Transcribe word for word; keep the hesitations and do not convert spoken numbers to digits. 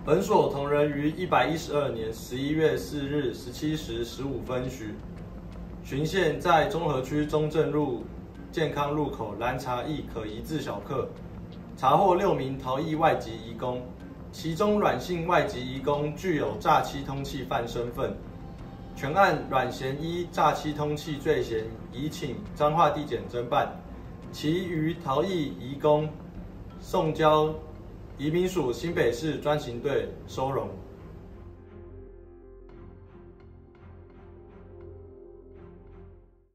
本所同仁于一百一十二年十一月四日十七时十五分许，巡线在中和区中正路健康路口拦查一可疑自小客，查获六名逃逸外籍移工，其中阮姓外籍移工具有诈欺通缉犯身份。全案阮嫌依诈欺通缉罪嫌，已请彰化地检侦办，其余逃逸移工送交移民署新北市专刑队收容。